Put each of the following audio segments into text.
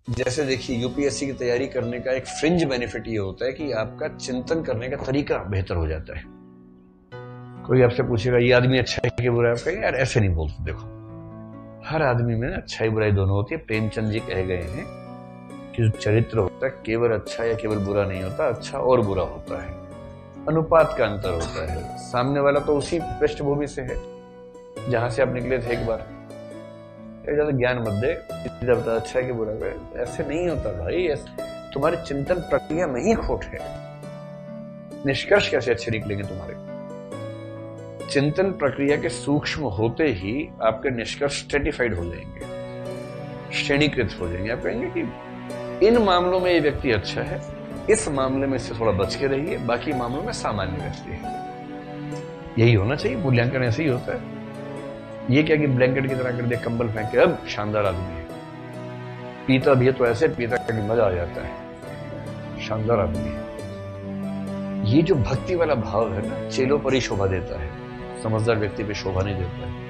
जैसे देखिए, यूपीएससी की तैयारी करने का एक फ्रिंज बेनिफिट ये होता है कि आपका चिंतन करने का तरीका बेहतर हो जाता है। कोई आपसे पूछेगा ये आदमी अच्छा है कि बुरा है, आप कहेंगे यार ऐसे नहीं बोलते। देखो, हर आदमी में अच्छाई बुराई दोनों होती है। प्रेमचंद जी कह गए हैं कि जो चरित्र होता है केवल अच्छा या केवल बुरा नहीं होता, अच्छा और बुरा होता है, अनुपात का अंतर होता है। सामने वाला तो उसी पृष्ठभूमि से है जहां से आप निकले थे एक बार। ज्यादा ज्ञान मत दे, बता अच्छा है कि बुरा है, ऐसे नहीं होता भाई। तुम्हारे चिंतन प्रक्रिया में ही खोट है। निष्कर्ष कैसे अच्छे निकलेंगे तुम्हारे? चिंतन प्रक्रिया के सूक्ष्म होते ही आपके निष्कर्ष स्ट्रेटिफाइड हो जाएंगे, श्रेणीकृत हो जाएंगे। आप कहेंगे कि इन मामलों में ये व्यक्ति अच्छा है, इस मामले में इससे थोड़ा बच के रहिए, बाकी मामलों में सामान्य व्यक्ति है। यही होना चाहिए, मूल्यांकन ऐसे ही होता है। ये क्या कि ब्लैंकेट की तरह कर दे, कंबल फेंक के अब शानदार आदमी है। पीता भी है तो ऐसे पीता कि मजा आ जाता है, शानदार आदमी है। ये जो भक्ति वाला भाव है ना, चेलों पर ही शोभा देता है, समझदार व्यक्ति पे शोभा नहीं देता है।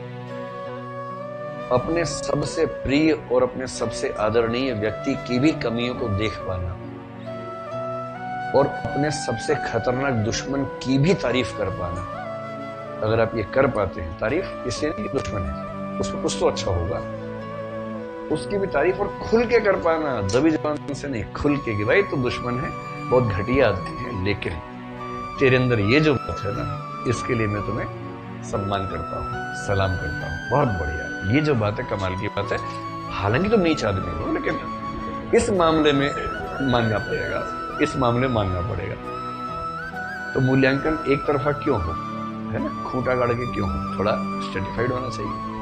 अपने सबसे प्रिय और अपने सबसे आदरणीय व्यक्ति की भी कमियों को देख पाना और अपने सबसे खतरनाक दुश्मन की भी तारीफ कर पाना, अगर आप ये कर पाते हैं, तारीफ इसलिए नहीं दुश्मन है, उसमें कुछ तो अच्छा होगा, उसकी भी तारीफ और खुल के कर पाना, दबी जबान से नहीं, खुल के कि भाई तो दुश्मन है, बहुत घटिया आदमी है, लेकिन तेरे अंदर ये जो बात है ना, इसके लिए मैं तुम्हें सम्मान करता हूँ, सलाम करता हूँ, बहुत बढ़िया, ये जो बात है कमाल की बात है। हालांकि तुम नीच आदमी हो, लेकिन इस मामले में मानना पड़ेगा, इस मामले में मानना पड़ेगा। तो मूल्यांकन एक तरफा क्यों हो, है ना, खूंटा गाड़ के क्यों हो, थोड़ा स्ट्रेटिफाइड होना चाहिए।